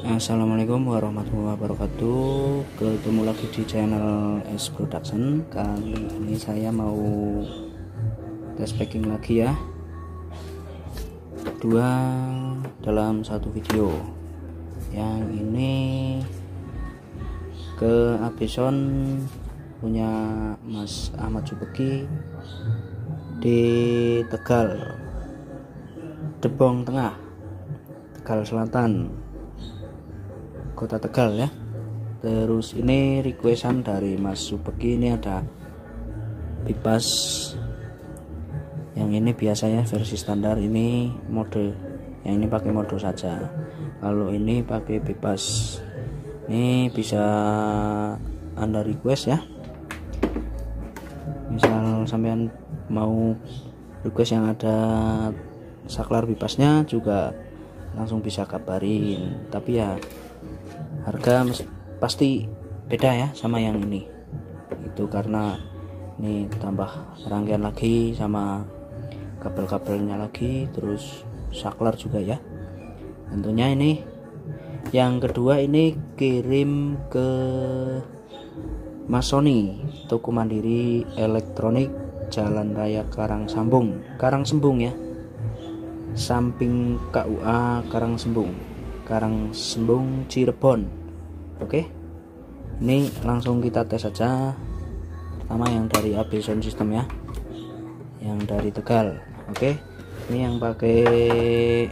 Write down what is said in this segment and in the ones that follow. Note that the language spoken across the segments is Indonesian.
Assalamualaikum warahmatullahi wabarakatuh. Ketemu lagi di channel S Production. Kali ini saya mau tes packing lagi ya, dua dalam satu video. Yang ini ke Abison punya Mas Ahmad Subeki di Tegal, Debong Tengah, Tegal Selatan, Kota Tegal ya. Terus ini requestan dari Mas Subeki, ini ada pipas. Yang ini biasanya versi standar, ini mode yang ini pakai mode saja. Kalau ini pakai pipas, ini bisa Anda request ya. Misal sampean mau request yang ada saklar pipasnya juga langsung bisa kabarin, tapi ya harga pasti beda ya sama yang ini. Itu karena ini tambah rangkaian lagi sama kabel-kabelnya lagi, terus saklar juga ya. Tentunya ini yang kedua ini kirim ke Mas Sony, toko mandiri elektronik, Jalan Raya Karangsembung ya, samping KUA Karangsembung Cirebon. Oke, ini langsung kita tes saja. Pertama yang dari Abison System ya, yang dari Tegal. Oke, ini yang pakai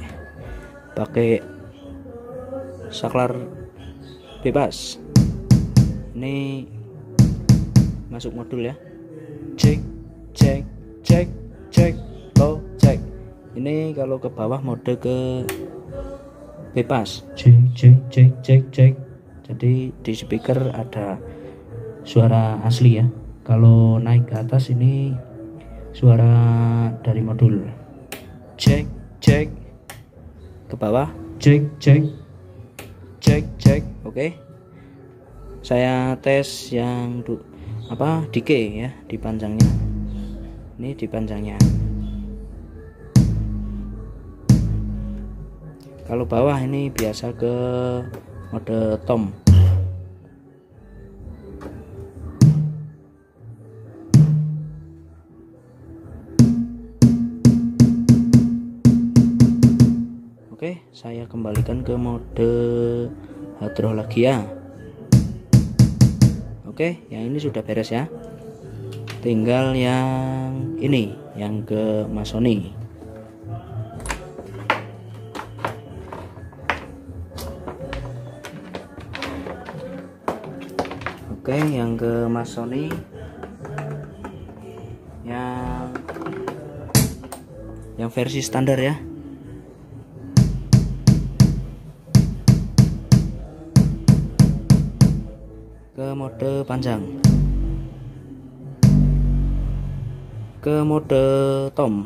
saklar bebas. Ini masuk modul ya. Cek low cek. Ini kalau ke bawah mode ke bebas. Cek. Jadi di speaker ada suara asli ya. Kalau naik ke atas ini suara dari modul. Cek ke bawah. Cek. Oke. Saya tes yang decay ya, di panjangnya. Ini di panjangnya. Kalau bawah ini biasa ke mode tom. Oke, saya kembalikan ke mode hydro lagi ya. Oke, yang ini sudah beres ya. Tinggal yang ini, yang ke Mas Sony. Oke, yang ke Mas Sony yang versi standar ya. Ke mode panjang, ke mode tom.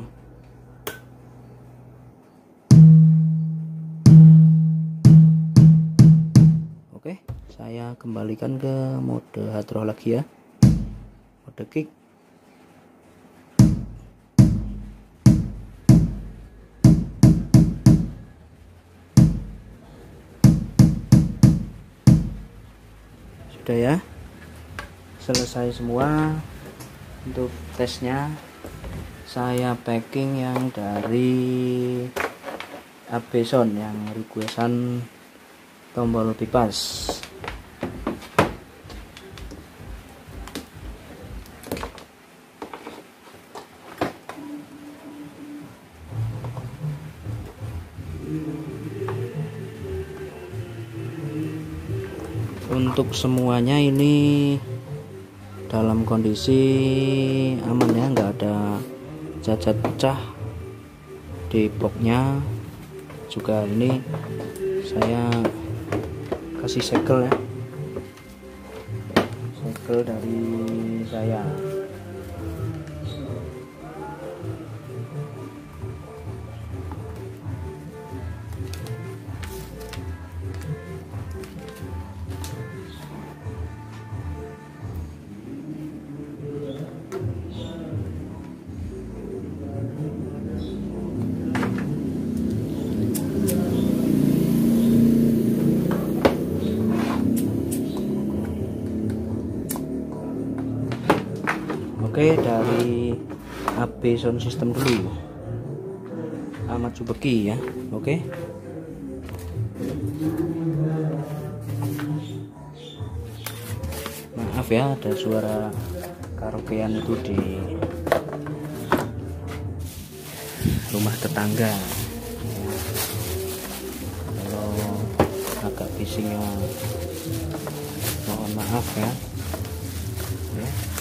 Oke, saya kembalikan ke mode hydro lagi ya, mode kick. Sudah ya, selesai semua untuk tesnya. Saya packing yang dari Abison yang requestan tombol pipas. Untuk semuanya ini dalam kondisi aman ya, nggak ada cacat pecah di boxnya. Juga ini saya kasih segel ya, segel dari saya. Oke, dari AB sound system dulu. Ahmad Subeki ya. Oke. Maaf ya, ada suara karaokean itu di rumah tetangga. Kalau agak bisingnya mohon maaf ya.